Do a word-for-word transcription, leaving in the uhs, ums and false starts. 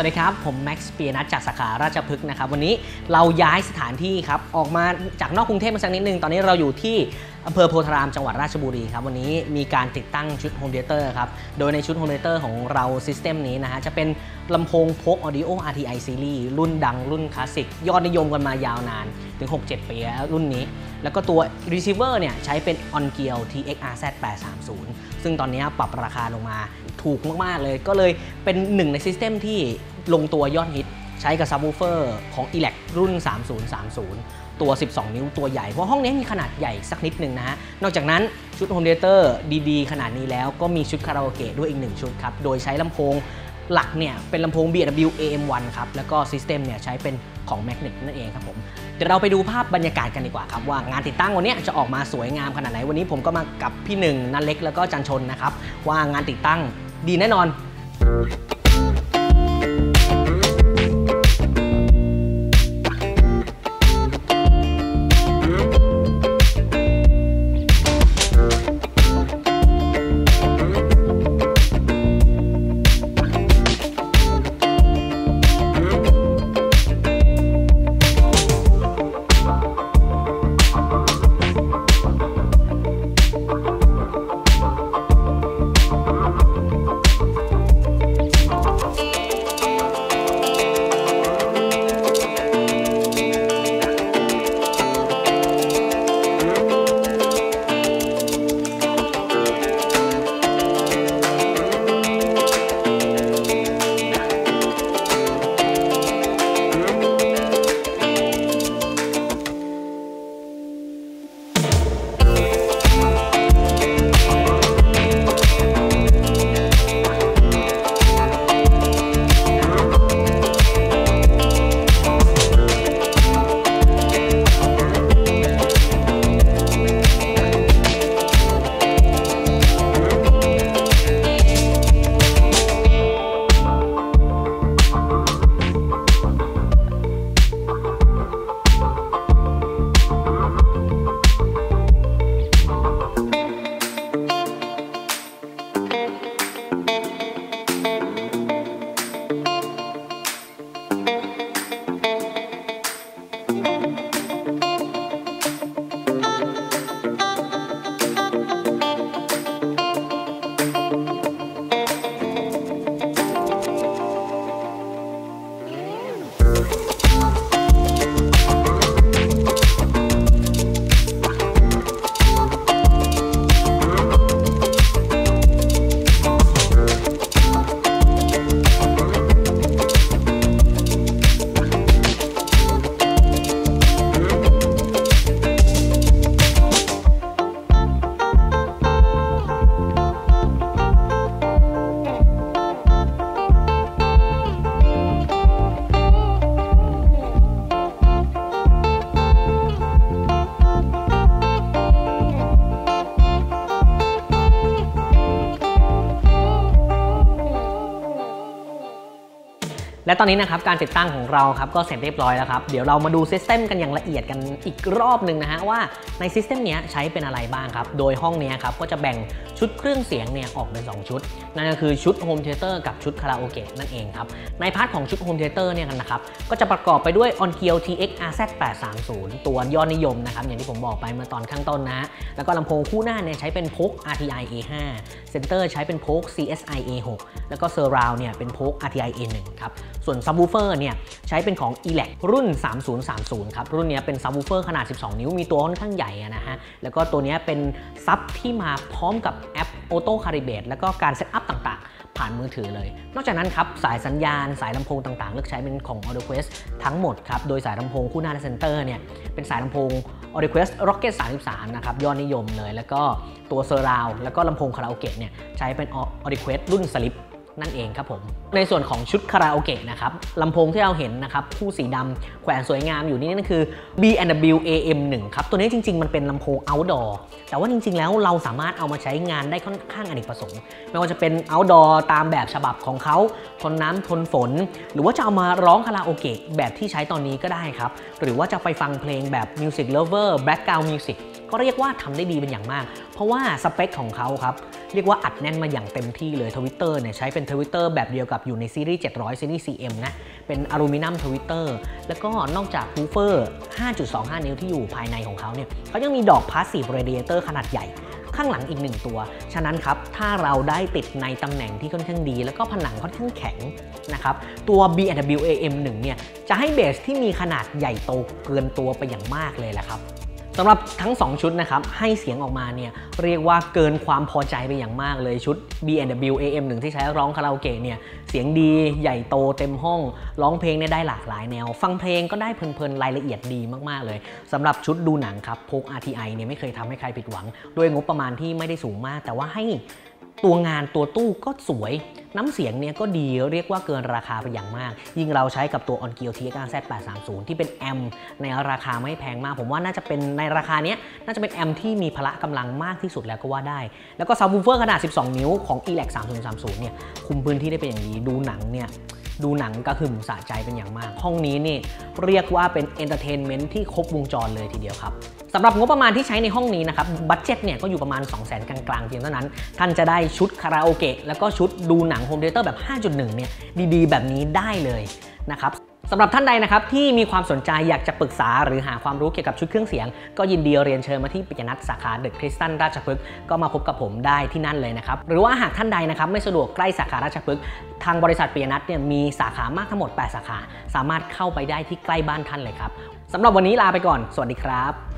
วัสดีครับผมแม็กซ์ปียนัทจากสาขาราชพฤกษ์นะครับวันนี้เราย้ายสถานที่ครับออกมาจากนอกกรุงเทพมาสักนิดนึงตอนนี้เราอยู่ที่อำเภอโพธารามจังหวัดราชบุรีครับวันนี้มีการติดตั้งชุดโฮมเธียเตอร์ครับโดยในชุดโฮมเธียเตอร์ของเราซิสเต็มนี้นะฮะจะเป็นลำโพงพก Audio อาร์ ที ไอ Series รุ่นดังรุ่นคลาสสิกยอดนิยมกันมายาวนานถึง หกเจ็ด ปีแล้วรุ่นนี้แล้วก็ตัว Receiver เนี่ยใช้เป็น OnGear ที เอ็กซ์ อาร์ แซด แปดสามศูนย์ ซึ่งตอนนี้ปรับราคาลงมาถูกมากๆเลยก็เลยเป็นหนึ่งในซิสเต็มที่ลงตัวยอดฮิตใช้กับซับวูฟเฟอร์ของ อี แล็ก รุ่น สามศูนย์สามศูนย์ ตัว สิบสอง นิ้วตัวใหญ่เพราะห้องนี้มีขนาดใหญ่สักนิดนึงนะฮะนอกจากนั้นชุดโฮมเธียเตอร์ดีๆขนาดนี้แล้วก็มีชุดคาราโอเกะด้วยอีกหนึ่งชุดครับโดยใช้ลำโพงหลักเนี่ยเป็นลำโพง บี ดับเบิลยู เอ เอ็ม วัน ครับแล้วก็ซิสเต็มเนี่ยใช้เป็นของ Magnet นั่นเองครับผมเดี๋ยวเราไปดูภาพบรรยากาศกันดีกว่าครับว่างานติดตั้งวันนี้จะออกมาสวยงามขนาดไหนวันนี้ผมก็มากับพี่หนึ่งนันเล็กแล้วก็จันชนนะครับว่างานติดตั้งดีแน่นอนและตอนนี้นะครับการติดตั้งของเราครับก็เสร็จเรียบร้อยแล้วครับเดี๋ยวเรามาดูซิสเต็มกันอย่างละเอียดกันอีกรอบหนึ่งนะฮะว่าในซิสเต็มนี้ใช้เป็นอะไรบ้างครับโดยห้องนี้ครับก็จะแบ่งชุดเครื่องเสียงเนี่ยออกเป็นสองชุดนั่นก็คือชุดโฮมเธียเตอร์กับชุดคาราโอเกะนั่นเองครับในพาร์ทของชุดโฮมเธียเตอร์เนี่ยกันนะครับก็จะประกอบไปด้วย OnGear ที เอ็กซ์ อาร์ แซด แปดสามศูนย์ ตัวยอดนิยมนะครับอย่างที่ผมบอกไปเมื่อตอนข้างต้นนะแล้วก็ลำโพงคู่หน้าเนี่ยใช้เป็นพก อาร์ ที ไอ เอ ห้า เซนเตอร์ใช้เป็นพก ซี เอส ไอ เอ หก แล้วก็เซอร์ราวด์เนี่ยเป็นพก อาร์ ที ไอ เอ หนึ่ง ครับส่วนซับวูฟเฟอร์เนี่ยใช้เป็นของ อี แล็ก รุ่น สามศูนย์สามศูนย์ ครับรุ่นนี้เป็นซับวูฟเฟอร์ขนาดสิบสองนิ้วมีตัวค่อนข้างใหญ่นะฮะแล้วก็ตัวนี้เป็นซับที่มาพร้อมกับแอป Auto Calibrate แล้วก็การเซตอัพต่างๆผ่านมือถือเลยนอกจากนั้นครับสายสัญญาณสายลำโพงต่างๆเลือกใช้เป็นของ AudioQuest ทั้งหมดครับโดยสายลำโพงคู่หน้าและเซนเตอร์เนี่ยเป็นสายลำโพง AudioQuest Rocket สามสิบสามนะครับยอดนิยมเลยแล้วก็ตัวเซอร์ราวด์แล้วก็ลำโพงคาราโอเกะเนี่ยใช้เป็น AudioQuest รุ่น Slip นั่นเองครับผมในส่วนของชุดคาราโอเกะนะครับลำโพงที่เราเห็นนะครับคู่สีดำแขวนสวยงามอยู่นี่นั่นคือ บี แอนด์ ดับเบิลยู เอ เอ็ม หนึ่ง ครับตัวนี้จริงๆมันเป็นลำโพง outdoor แต่ว่าจริงๆแล้วเราสามารถเอามาใช้งานได้ค่อนข้างอเนกประสงค์ไม่ว่าจะเป็น outdoor ตามแบบฉบับของเขาทนน้ำทนฝนหรือว่าจะเอามาร้องคาราโอเกะแบบที่ใช้ตอนนี้ก็ได้ครับหรือว่าจะไปฟังเพลงแบบ music lover background music ก็เรียกว่าทำได้ดีเป็นอย่างมากเพราะว่าสเปคของเขาครับเรียกว่าอัดแน่นมาอย่างเต็มที่เลย Twitter เนี่ยใช้เป็นเป็นทวิตเตอร์แบบเดียวกับอยู่ในซีรีส์เจ็ดร้อยซีรีส์ ซี เอ็ม นะเป็นอลูมิเนียมทวิตเตอร์แล้วก็นอกจากฮูเฟอร์ ห้าจุดสองห้า นิ้วที่อยู่ภายในของเขาเนี่ยเขายังมีดอกพาสซีฟเรดิเอเตอร์ขนาดใหญ่ข้างหลังอีกหนึ่งตัวฉะนั้นครับถ้าเราได้ติดในตำแหน่งที่ค่อนข้างดีแล้วก็ผนังค่อนข้างแข็งนะครับตัว บี แอนด์ ดับเบิลยู เอ เอ็ม หนึ่ง เนี่ยจะให้เบสที่มีขนาดใหญ่โตเกินตัวไปอย่างมากเลยแหละครับสำหรับทั้งสองชุดนะครับให้เสียงออกมาเนี่ยเรียกว่าเกินความพอใจไปอย่างมากเลยชุด บี แอนด์ ดับเบิลยู เอ เอ็ม หนึ่ง ที่ใช้ร้องคาราโอเกะเนี่ยเสียงดีใหญ่โตเต็มห้องร้องเพลงเนี่ยได้หลากหลายแนวฟังเพลงก็ได้เพลินๆรายละเอียดดีมากๆเลยสำหรับชุดดูหนังครับพก อาร์ ที ไอ เนี่ยไม่เคยทำให้ใครผิดหวังด้วยงบประมาณที่ไม่ได้สูงมากแต่ว่าให้ตัวงานตัวตู้ก็สวยน้ำเสียงเนี่ยก็ดีเรียกว่าเกินราคาไปอย่างมากยิ่งเราใช้กับตัว Onkyo ที เอ็กซ์ อาร์ แซด แปดสามศูนย์ ที่เป็นแอมป์ในราคาไม่แพงมากผมว่าน่าจะเป็นในราคานี้น่าจะเป็นแอมป์ที่มีพละกำลังมากที่สุดแล้วก็ว่าได้แล้วก็ซับวูฟเฟอร์ขนาดสิบสองนิ้วของ อี แล็ก สามศูนย์สามศูนย์ เนี่ยคุมพื้นที่ได้เป็นอย่างดีดูหนังเนี่ยดูหนังกระหึ่มสะใจเป็นอย่างมากห้องนี้นี่เรียกว่าเป็นเอนเตอร์เทนเมนต์ที่ครบวงจรเลยทีเดียวครับสำหรับงบประมาณที่ใช้ในห้องนี้นะครับบัดเจ็ตเนี่ยก็อยู่ประมาณ สองแสน กลางๆเพียงเท่านั้นท่านจะได้ชุดคาราโอเกะแล้วก็ชุดดูหนังโฮมเธียเตอร์แบบ ห้าจุดหนึ่ง เนี่ยดีๆแบบนี้ได้เลยนะครับสำหรับท่านใดนะครับที่มีความสนใจอยากจะปรึกษาหรือหาความรู้เกี่ยวกับชุดเครื่องเสียงก็ยินดีเรียนเชิญมาที่ปิยนัทสาขาเดอะคริสตัลราชพฤกษ์ก็มาพบกับผมได้ที่นั่นเลยนะครับหรือว่าหากท่านใดนะครับไม่สะดวกใกล้สาขาราชพฤกษ์ทางบริษัทปิยนัทเนี่ยมีสาขามากทั้งหมดแปดสาขาสามารถเข้าไปได้ที่ใกล้บ้านท่านเลยครับสำหรับวันนี้ลาไปก่อนสวัสดีครับ